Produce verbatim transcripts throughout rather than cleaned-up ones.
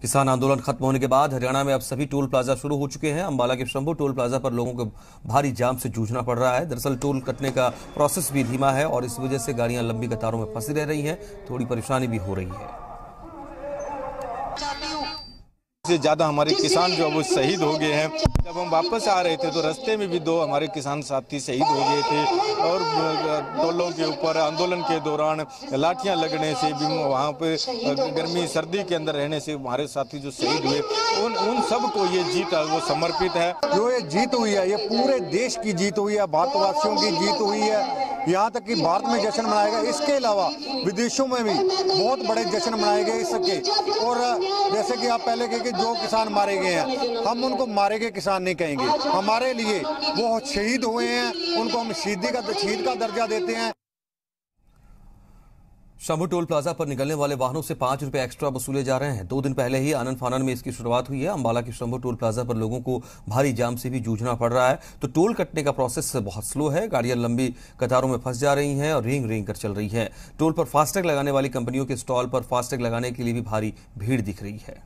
किसान आंदोलन खत्म होने के बाद हरियाणा में अब सभी टोल प्लाजा शुरू हो चुके हैं। अंबाला के शंभू टोल प्लाजा पर लोगों को भारी जाम से जूझना पड़ रहा है। दरअसल टोल कटने का प्रोसेस भी धीमा है और इस वजह से गाड़ियां लंबी कतारों में फंसी रह रही हैं। थोड़ी परेशानी भी हो रही है। से ज्यादा हमारे किसान जो वो शहीद हो गए हैं। जब हम वापस आ रहे थे तो रास्ते में भी दो हमारे किसान साथी शहीद हो गए थे और टोलों के ऊपर आंदोलन के दौरान लाठियां लगने से भी, वहाँ पे गर्मी सर्दी के अंदर रहने से हमारे साथी जो शहीद हुए, उन उन सब को ये जीत वो समर्पित है। जो ये जीत हुई है ये पूरे देश की जीत हुई है, भारतवासियों की जीत हुई है। यहाँ तक कि भारत में जश्न मनाया गया, इसके अलावा विदेशों में भी बहुत बड़े जश्न मनाए गए इसके। और जैसे कि आप पहले कहे कि जो किसान मारे गए हैं, हम उनको मारे गए किसान नहीं कहेंगे। हमारे लिए वो शहीद हुए हैं, उनको हम शहीदी का शहीद का दर्जा देते हैं। शंभू टोल प्लाजा पर निकलने वाले वाहनों से पांच रुपए एक्स्ट्रा वसूले जा रहे हैं। दो दिन पहले ही आनन फानन में इसकी शुरुआत हुई है। अंबाला के शंभू टोल प्लाजा पर लोगों को भारी जाम से भी जूझना पड़ रहा है। तो टोल कटने का प्रोसेस बहुत स्लो है। गाड़ियां लंबी कतारों में फंस जा रही हैं और रेंग रेंग कर चल रही है। टोल पर फास्टैग लगाने वाली कंपनियों के स्टॉल पर फास्टैग लगाने के लिए भी भारी भीड़ दिख रही है।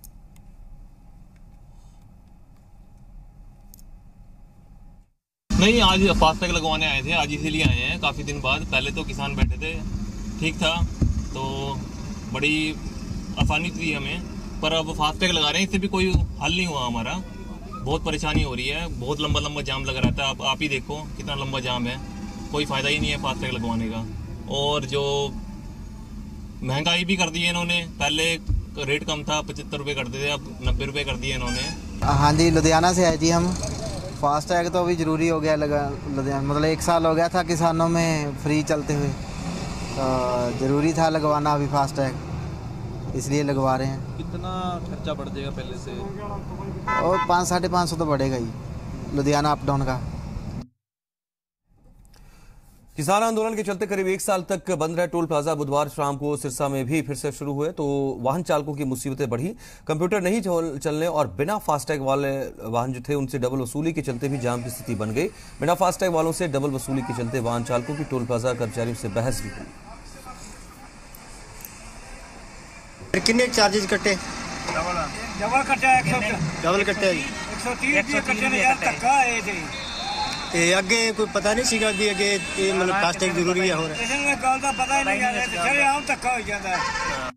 नहीं, आज फास्टैग लगवाने आए थे, आज इसीलिए आए हैं काफ़ी दिन बाद। पहले तो किसान बैठे थे, ठीक था, तो बड़ी आसानी थी हमें, पर अब फास्टैग लगा रहे हैं, इससे भी कोई हल नहीं हुआ हमारा। बहुत परेशानी हो रही है, बहुत लंबा लंबा जाम लगा रहता है। अब आप ही देखो कितना लंबा जाम है, कोई फ़ायदा ही नहीं है फास्टैग लगवाने का। और जो महंगाई भी कर दी है इन्होंने, पहले रेट कम था, पचहत्तर रुपये करते थे, अब नब्बे रुपये कर दिए इन्होंने। हाँ जी, लुधियाना से आए जी हम। फास्टैग तो अभी ज़रूरी हो गया, लगा लुधियाना, मतलब एक साल हो गया था किसानों में फ्री चलते हुए, तो ज़रूरी था लगवाना अभी फास्टैग, इसलिए लगवा रहे हैं। कितना खर्चा बढ़ जाएगा पहले से? और पाँच साढ़े पाँच सौ तो बढ़ेगा ही लुधियाना अप डाउन का। किसान आंदोलन के चलते करीब एक साल तक बंद रहे टोल प्लाजा बुधवार शाम को सिरसा में भी फिर से शुरू हुए तो वाहन चालकों की मुसीबतें बढ़ी। कंप्यूटर नहीं चलने और बिना फास्टैग वाले वाहन जो थे उनसे डबल वसूली के चलते भी जाम की स्थिति बन गई। बिना फास्टैग वालों से डबल वसूली के चलते वाहन चालकों की टोल प्लाजा कर्मचारियों से बहस भी हुई। कितने चार्जेस कटे? डबल कटे डबल कटे एक सौ तीस कटे ने यार धक्का है जी। ते अगे कोई पता नहीं सीगा भी अगे मतलब फास्टैग जरूरी है। हो रहा है गल का पता ही नहीं यार, चले आम धक्का हो जाता है।